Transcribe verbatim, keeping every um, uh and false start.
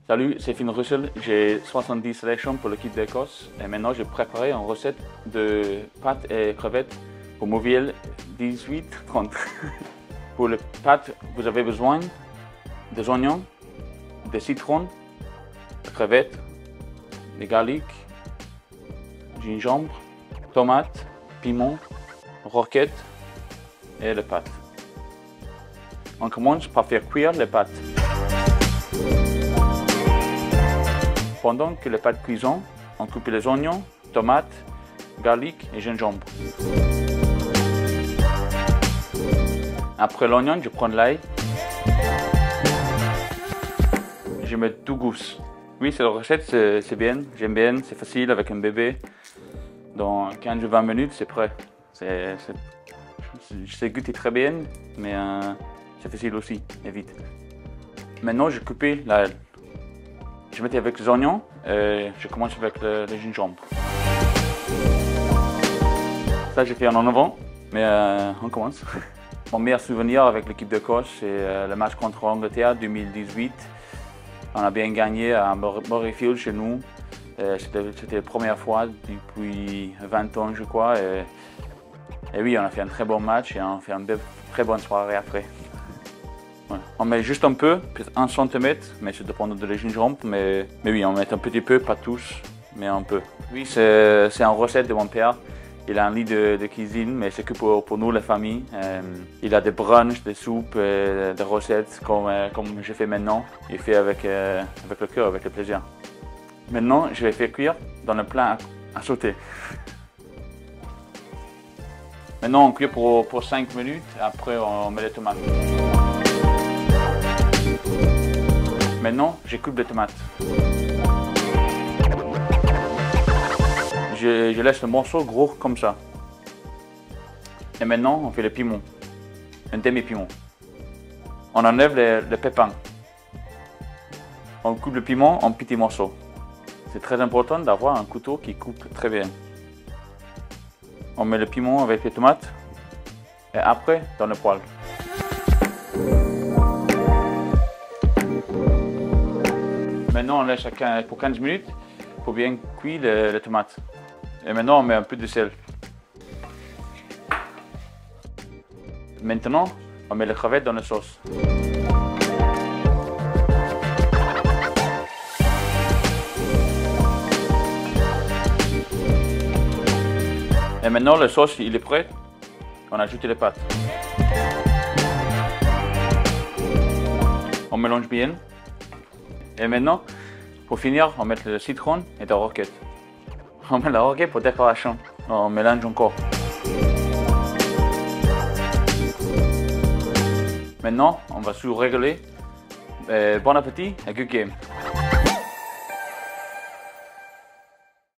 Salut, c'est Finn Russell, j'ai soixante-dix sélections pour l'équipe d'Écosse et maintenant j'ai préparé une recette de pâtes et crevettes pour Moviel dix-huit trente. Pour les pâtes, vous avez besoin des oignons, des citrons, des crevettes, des garlics, gingembre, tomates, piment, roquettes et les pâtes. On commence par faire cuire les pâtes. Pendant que les pâtes cuisent, on coupe les oignons, tomates, garlic et gingembre. Après l'oignon, je prends l'ail. Je mets tout goût. Oui, cette recette, c'est bien. J'aime bien, c'est facile avec un bébé. Dans quinze ou vingt minutes, c'est prêt. C'est goûté très bien, mais euh, c'est facile aussi et vite. Maintenant, je coupe l'ail. Je mettais avec les oignons et je commence avec le, le gingembre. Ça, j'ai fait en avant, mais euh, on commence. Mon meilleur souvenir avec l'équipe d'Écosse, c'est euh, le match contre l'Angleterre deux mille dix-huit. On a bien gagné à Murrayfield chez nous. C'était la première fois depuis vingt ans, je crois. Et, et oui, on a fait un très bon match et on a fait une très bonne soirée après. Ouais. On met juste un peu, peut-être un centimètre, mais ça dépend de la gingembre. Mais, mais oui, on met un petit peu, pas tous, mais un peu. Oui, c'est une recette de mon père. Il a un lit de, de cuisine, mais c'est que pour, pour nous, la famille. Euh, il a des brunchs, des soupes, euh, des recettes comme, euh, comme je fais maintenant. Il fait avec, euh, avec le cœur, avec le plaisir. Maintenant, je vais faire cuire dans le plat à, à sauter. Maintenant, on cuit pour, pour cinq minutes, après on met les tomates. Maintenant, je coupe les tomates. Je, je laisse le morceau gros comme ça. Et maintenant, on fait le piment, un demi-piment. On enlève les, les pépins. On coupe le piment en petits morceaux. C'est très important d'avoir un couteau qui coupe très bien. On met le piment avec les tomates et après dans le poêle. Maintenant, on laisse pour quinze minutes pour bien cuire les, les tomates. Et maintenant, on met un peu de sel. Maintenant, on met les crevettes dans la sauce. Et maintenant, la sauce il est prêt. On ajoute les pâtes. On mélange bien. Et maintenant, pour finir, on met le citron et la roquette. On met la roquette pour décoration. On mélange encore. Maintenant, on va sous-réguler. Bon appétit et good game.